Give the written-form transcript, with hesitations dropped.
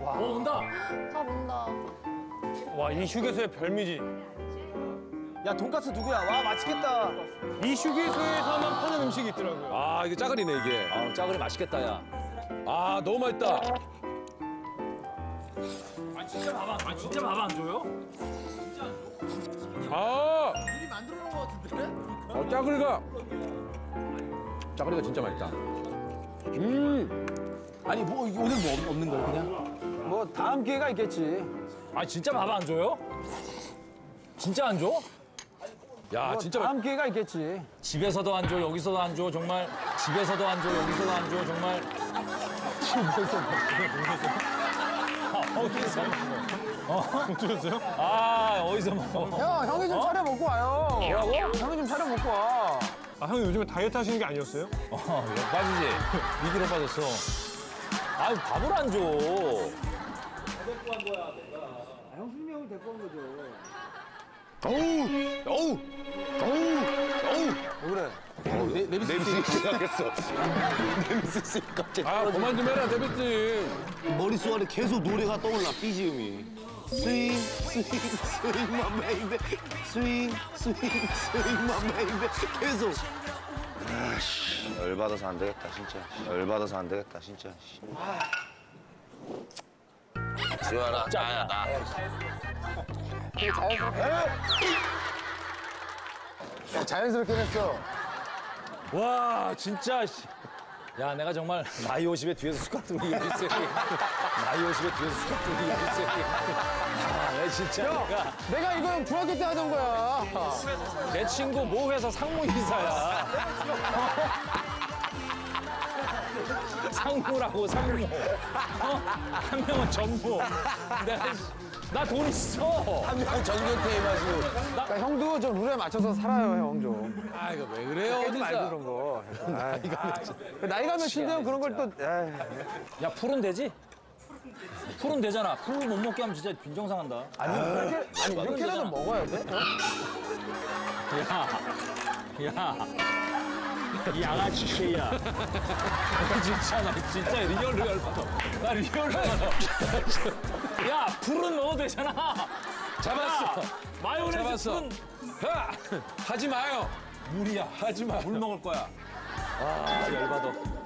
온다. 밥 온다. 와, 이 휴게소의 별미지. 야, 돈가스 누구야? 와, 맛있겠다. 이 휴게소에서만 파는 음식이 있더라고요. 아, 이게 짜글이네, 이게. 아, 짜글이 맛있겠다, 야. 아, 너무 맛있다. 진짜 밥 안 줘요? 아, 미리 만들어 놓은 것 같은데? 짜글이가 진짜 맛있다. 아니, 뭐, 오늘 뭐 없는 거야, 그냥? 뭐, 다음 기회가 있겠지. 아, 진짜 밥 안 줘요? 진짜 안 줘? 야, 뭐, 진짜 다음 기회가 있겠지. 집에서도 안 줘, 여기서도 안 줘, 정말. 집에서도 안 줘, 여기서도 안 줘, 정말. 집에서 어디서 먹어? 드셨어요? 아, 어디서 먹어? 형, 형이 좀 차려 먹고 와요. 뭐라고? 형이 좀 차려 먹고 와. 아, 형님 요즘에 다이어트 하시는 게 아니었어요? 빠지지? 2kg 빠졌어. 아유, 밥을 안 줘. 형 수명을 데리고 온 거죠. 어우! 왜 그래? 냄새 생각했어. 냄새 갑자기. 아, 그만 좀 해라, 데뷔씨. 머릿속에 계속 노래가 떠올라, BGM이. 스윙, 스윙, 스윙, 마 베이비. 스윙, 스윙, 스윙, 마 베이비. 계속. 아씨, 열받아서 안 되겠다, 진짜. 열받아서 안 되겠다, 진짜. 지워라, 나야, 나. 자연스럽게 했어. 와, 진짜. 야, 내가 정말 나이 50에 뒤에서 숟가락 들고 얘기했어. 나이 50에 뒤에서 숟가락 들고 얘기했어. 아, 내 진짜 내가 이거 형 중학교 때 하던 거야. 내 친구 모 회사 상무이사야. 상무라고, 상무. 한 명은 전무. 나 돈 있어. 한 명 정년퇴임 하시고. 그러니까 형도 좀 룰에 맞춰서 살아요, 형 좀. 아, 이거 왜 그래요, 깨지 말고 어디서? 그런 거. 나이가 몇인데 형 그런 걸 또. 야, 풀은 되지? 풀은 되잖아. 풀 못 먹게 하면 진짜 빈정상한다. 이렇게라도 먹어야 돼? 야, 이 양아치 새야. 진짜 나 진짜 리얼로 열받아. 나 리얼로 열받아. 야, 풀은 넣어도 되잖아. 잡았어. 야, 마요네즈 잡았어. 풀은 야, 하지 마요. 물이야. 하지 마. 물 먹을 거야. 아, 열받아.